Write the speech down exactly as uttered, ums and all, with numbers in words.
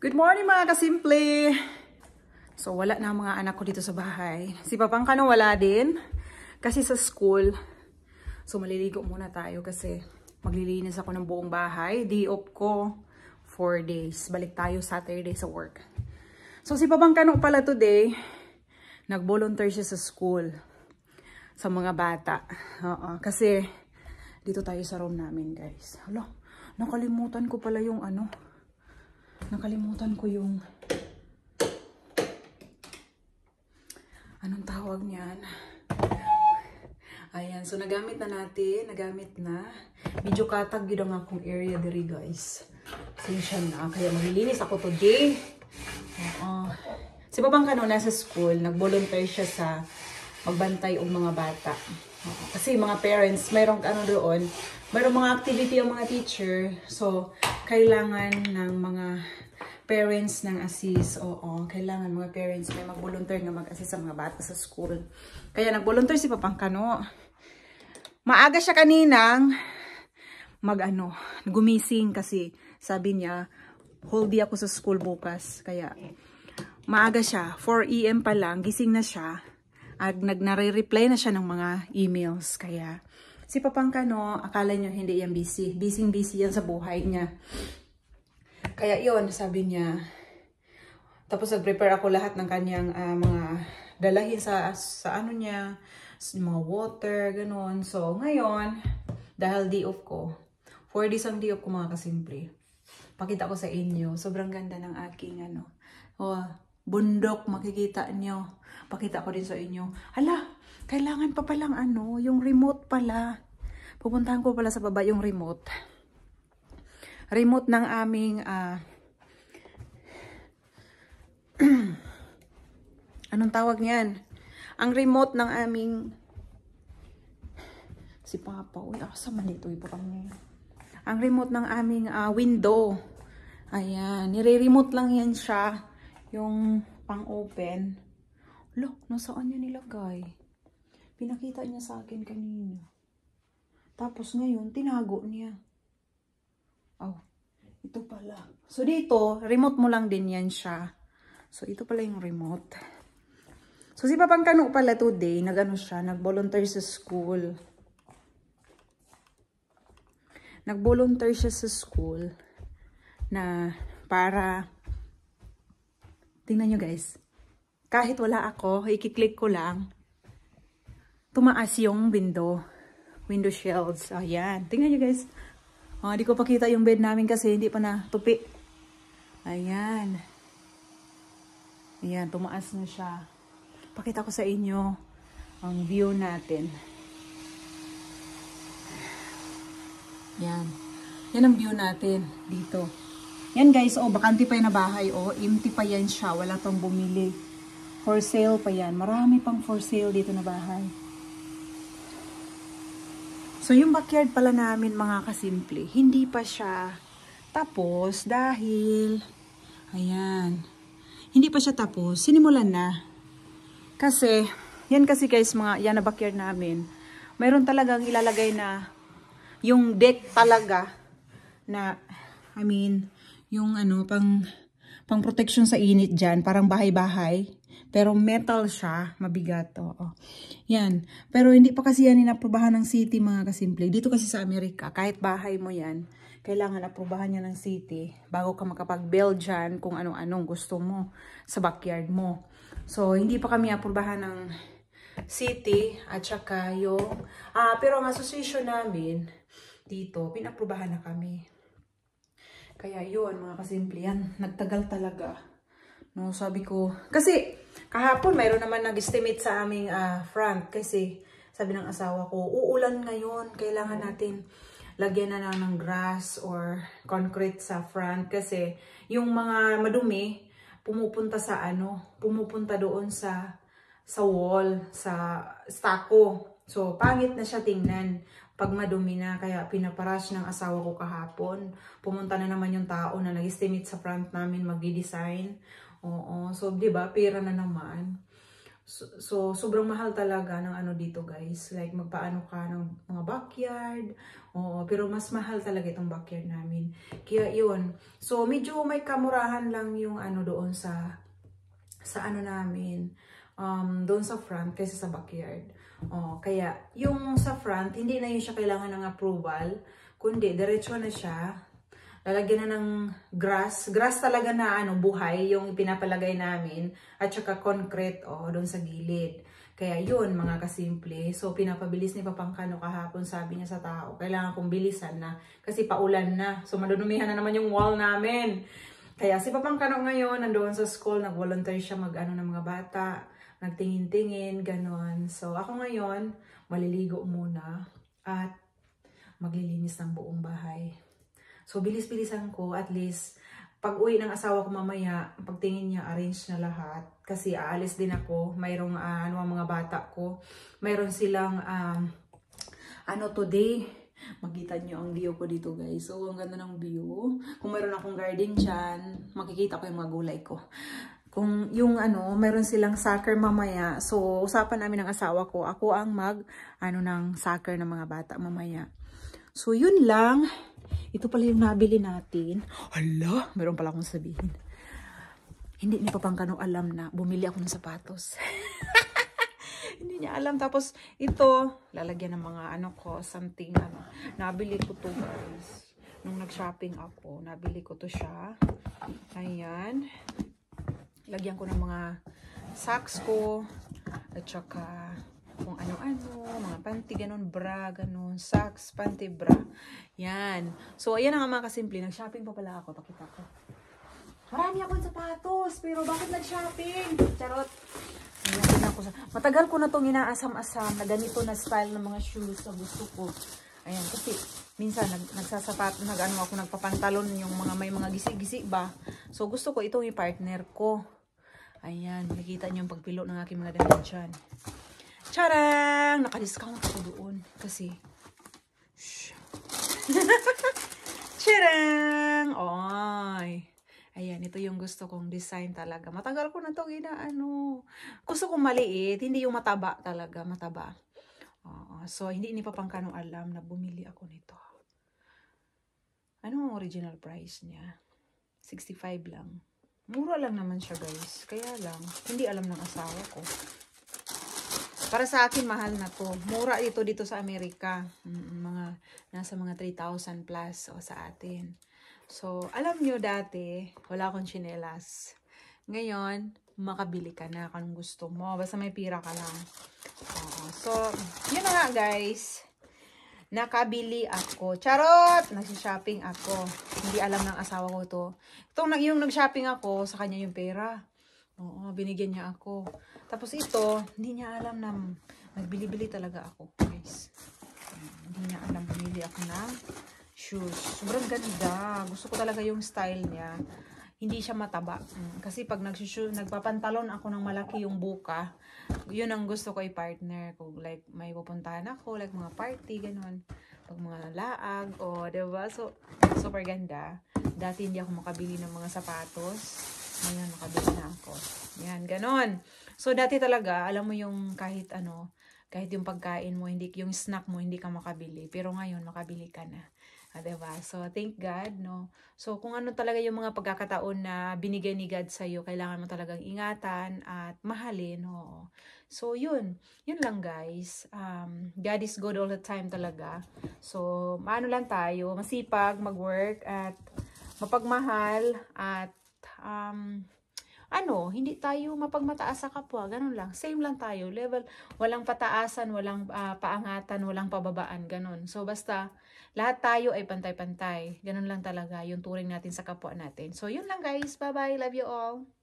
Good morning mga kasimple! So wala na mga anak ko dito sa bahay. Si Papang Kano wala din. Kasi sa school. So maliligo muna tayo kasi maglilinis ako ng buong bahay. Day off ko. four days. Balik tayo Saturday sa work. So si Papang Kano pala today, nag-volunteer siya sa school. Sa mga bata. Uh-uh. Kasi dito tayo sa room namin guys. Hala, nakalimutan ko pala yung ano. Nakalimutan ko yung anong tawag niyan. Ayan, so nagamit na natin, nagamit na. Medyo katag yun ang akong area diri guys. Sinsya na, kaya maglilinis ako today. Uh, si Papang Kano nasa school, nag-volunteer siya sa magbantay og mga bata. Uh, kasi mga parents, mayroong ano doon, mayroong mga activity ang mga teacher. So, kailangan ng mga parents ng assist. Oo, kailangan mga parents may mag-volunteer na mag-assist sa mga bata sa school. Kaya nag-volunteer si Papang Kano. Maaga siya kaninang mag-ano, gumising kasi sabi niya, whole day ako sa school bukas. Kaya maaga siya, four A M pa lang, gising na siya. At nag-nare-reply na siya ng mga emails. Kaya si Papang Kano, akala nyo hindi yan busy. Busy-busy yan sa buhay niya. Kaya yun, sabi niya. Tapos nag-prepare ako lahat ng kanyang uh, mga dalahin sa, sa ano niya, mga water, ganun. So, ngayon, dahil day off ko, four days ang day off ko mga kasimple. Pakita ko sa inyo, sobrang ganda ng aking ano. Oh, bundok, makikita nyo. Pakita ko din sa inyo. Hala, kailangan pa palang ano, yung remote pala. Pupuntahan ko pala sa baba yung remote. Remote ng aming uh, anong tawag niyan? Ang remote ng aming si Papa. Uy, asa man ito ipo kami. Ang remote ng aming uh, window. Ayan, nire-remote lang yan siya. Yung pang-open. Look, nasaan niya nilagay? Pinakita niya sa akin kanina. Tapos ngayon, tinago niya. Oh, ito pala. So dito, remote mo lang din yan siya. So ito pala yung remote. So si Papang Kano pala today, nag-ano siya, nag-volunteer sa school. Nag-volunteer siya sa school na para, tingnan nyo guys, kahit wala ako, i-click ko lang, tumaas yung window, window shelves. Ayan, tingnan nyo guys. Oh, di ko pakita yung bed namin kasi hindi pa na tupi. Ayan. Ayan, tumaas na siya. Pakita ko sa inyo ang view natin. Yan. Yan ang view natin dito. Yan guys, oh, bakante pa yan na bahay. Oh, empty pa yan siya. Wala tong bumili. For sale pa yan. Marami pang for sale dito na bahay. So, yung backyard pala namin mga kasimple, hindi pa siya tapos dahil, ayan, hindi pa siya tapos, sinimulan na. Kasi, yan kasi guys, mga, yan na backyard namin, mayroon talagang ilalagay na, yung deck talaga, na, I mean, yung ano, pang, pang protection sa init dyan, parang bahay-bahay. Pero metal siya, mabigat to. Oh. Yan. Pero hindi pa kasi yan inaprobahan ng city mga kasimple. Dito kasi sa Amerika, kahit bahay mo yan, kailangan aprobahan niya ng city bago ka makapag-build dyan kung anong-anong gusto mo sa backyard mo. So, hindi pa kami aprobahan ng city at saka yung, ah, pero ang association namin dito, pinaprobahan na kami. Kaya yun mga kasimple, yan, nagtagal talaga. No, sabi ko, kasi kahapon mayroon naman nag-estimate sa aming uh, front kasi sabi ng asawa ko, uulan ngayon, kailangan natin lagyan na lang ng grass or concrete sa front kasi yung mga madumi pumupunta sa ano, pumupunta doon sa sa wall, sa stako. So, pangit na siya tingnan pag madumi na, kaya pinaparash ng asawa ko kahapon. Pumunta na naman yung tao na nag-estimate sa front namin, magdi-design. Oo, so 'di ba, pera na naman. So, so sobrang mahal talaga ng ano dito guys. Like magpaano ka ng mga backyard. Oo, pero mas mahal talaga itong backyard namin. Kaya yun. So medyo may kamurahan lang yung ano doon sa sa ano namin. Um, doon sa front kaysa sa backyard. Oh, kaya yung sa front, hindi na yun siya kailangan ng approval. Kundi diretso na siya. Lalagyan na ng grass. Grass talaga na ano, buhay yung pinapalagay namin. At saka concrete oh, doon sa gilid. Kaya yun mga kasimple. So pinapabilis ni Papang Kano kahapon, sabi niya sa tao. Kailangan kong bilisan na kasi paulan na. So madudumihan na naman yung wall namin. Kaya si Papang Kano ngayon nandoon sa school. Nag-volunteer siya mag-ano ng mga bata. Nagtingin-tingin, ganon. So ako ngayon, maliligo muna. At maglilinis ng buong bahay. So, bilis-bilisan ko, at least, pag uwi ng asawa ko mamaya, pagtingin niya, arrange na lahat. Kasi aalis din ako, mayroong uh, ano, mga bata ko. Mayroon silang, um, ano today, makita niyo ang view ko dito guys. So, ang ganda ng view. Kung mayroon akong garden dyan, makikita ko yung mga gulay ko. Kung yung ano, mayroon silang soccer mamaya. So, usapan namin ng asawa ko, ako ang mag, ano, ng soccer ng mga bata mamaya. So, yun lang. Ito pala yung nabili natin. Hala, meron pala akong sabihin. Hindi ni Papang Kano alam na bumili ako ng sapatos. Hindi niya alam. Tapos ito, lalagyan ng mga ano ko, something ano. Nabili ko to guys. Nung nag-shopping ako, nabili ko to siya. Ayan. Lagyan ko ng mga socks ko. At saka kung ano-ano, mga panty, ganun, bra, ganun, socks, panty, bra. Yan. So, ayan ang mga kasimple. Nag-shopping pa pala ako. Pakita ko. Marami akong sapatos. Pero bakit nag-shopping? Charot. Ayan, ako sa... Matagal ko na itong inaasam-asam na ganito na style ng mga shoes na gusto ko. Ayan. Kasi, minsan, nag nagsasapat, nag-ano ako, nagpapantalon yung mga may mga gisi-gisi ba. So, gusto ko itong i-partner ko. Ayan. Nakita niyo yung pagpilo ng aking mga damit dyan. Charang! Naka-discount ako doon. Kasi, shh. Charang! Oy! Ayan, ito yung gusto kong design talaga. Matagal ko na ito ginaano. Gusto kong maliit. Hindi yung mataba talaga. Mataba. Uh, so, hindi ni Papang Kano alam na bumili ako nito. Ano ang original price niya? sixty-five lang. Mura lang naman siya guys. Kaya lang, hindi alam ng asawa ko. Para sa akin, mahal na to. Mura dito dito sa Amerika. Mga, nasa mga three thousand plus o sa atin. So, alam nyo dati, wala akong tsinelas. Ngayon, makabili ka na kung gusto mo. Basta may pira ka lang. Uh, so, yun na nga guys. Nakabili ako. Charot! Nag-shopping ako. Hindi alam ng asawa ko to. Itong yung nag-shopping ako, sa kanya yung pera. Oo, binigyan niya ako. Tapos ito, hindi niya alam na nagbili-bili talaga ako, guys. Hindi niya alam, bumili ako ng shoes. Sobrang ganda. Gusto ko talaga yung style niya. Hindi siya mataba. Kasi pag nagpapantalon ako ng malaki yung buka, yun ang gusto ko i-partner. Kung like may pupuntahan ako, like mga party, ganun. Pag mga laag, o, oh, diba? So, super ganda. Dati hindi ako makabili ng mga sapatos. Ngayon, makabili na ako. Yan, ganon. So, dati talaga, alam mo yung kahit ano, kahit yung pagkain mo, hindi yung snack mo, hindi ka makabili. Pero ngayon, makabili ka na. Ah, diba? So, thank God, no? So, kung ano talaga yung mga pagkakataon na binigay ni God sa'yo, kailangan mo talagang ingatan at mahalin, no? So, yun. Yun lang, guys. Um, God is good all the time talaga. So, maano lang tayo, masipag, mag-work, at mapagmahal, at um, ano, hindi tayo mapagmataas sa kapwa. Ganun lang. Same lang tayo. Level, walang pataasan, walang uh, paangatan, walang pababaan. Ganun. So, basta, lahat tayo ay pantay-pantay. Ganun lang talaga yung turing natin sa kapwa natin. So, yun lang guys. Bye-bye. Love you all.